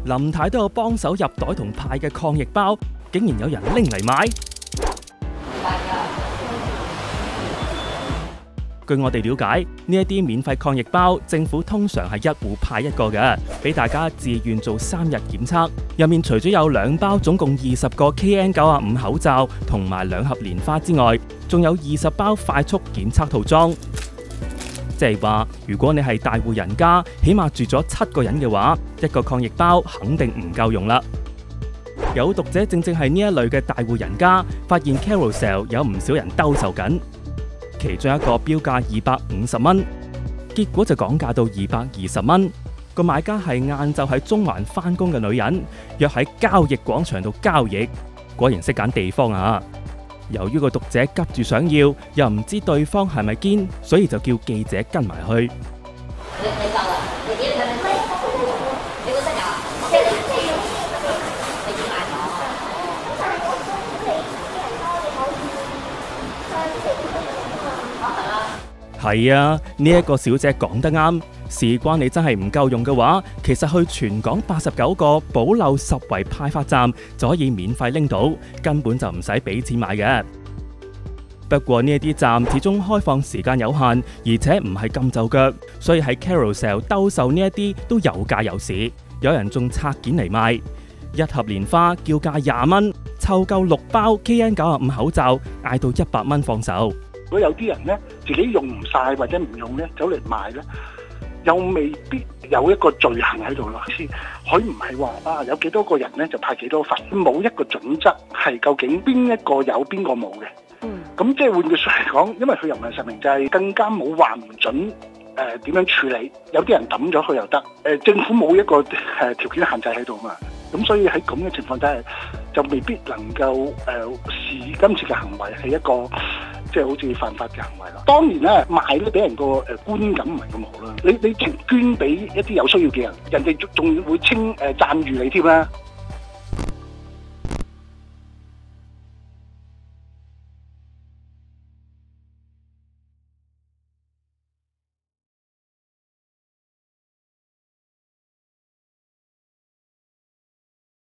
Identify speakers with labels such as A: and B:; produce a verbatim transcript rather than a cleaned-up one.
A: 林太都有幫手入袋同派嘅抗疫包，竟然有人拎嚟賣。據我哋了解，呢一啲免費抗疫包，政府通常係一戶派一個嘅，俾大家自願做三日檢測。入面除咗有兩包總共二十個 K N 九十五 口罩同埋兩盒蓮花之外，仲有二十包快速檢測套裝。即係話，如果你係大戶人家，起碼住咗七個人嘅話，一個抗疫包肯定唔夠用啦。有讀者正正係呢一類嘅大戶人家，發現 Carousell 有唔少人兜售緊。其中一個標價二百五十蚊，結果就講價到二百二十蚊。個買家係晏晝喺中環返工嘅女人，約喺交易廣場度交易，果然識揀地方啊！由於個讀者急住想要，又唔知對方係咪堅，所以就叫記者跟埋去。係啊，呢一個小姐講得啱，事關你真係唔夠用嘅話，其實去全港八十九個保留十圍派發站就可以免費拎到，根本就唔使俾錢買嘅。不過呢一啲站始終開放時間有限，而且唔係咁就腳，所以喺 Carousell 兜售呢一啲都有價有市，有人仲拆件嚟賣。一盒蓮花叫價廿蚊，湊夠六包 K N 九十五口罩，嗌到一百蚊放手。
B: 如果有啲人咧自己用唔晒或者唔用咧，走嚟賣咧，又未必有一個罪行喺度咯。先佢唔係話啊有幾多個人咧就派幾多份，冇一個準則係究竟邊一個有邊個冇嘅。嗯，咁即係換句說嚟講，因為佢又唔係實名制，更加冇話唔準誒點、呃、樣處理。有啲人抌咗佢又得，誒、呃、政府冇一個誒條、呃、件限制喺度嘛。咁所以喺咁嘅情況底下，就未必能夠誒視今次嘅行為係一個。即係好似犯法嘅行為啦。當然啦，賣咧俾人個誒觀感唔係咁好啦。你你淨捐俾一啲有需要嘅人，人哋仲仲會稱誒讚譽你添啦。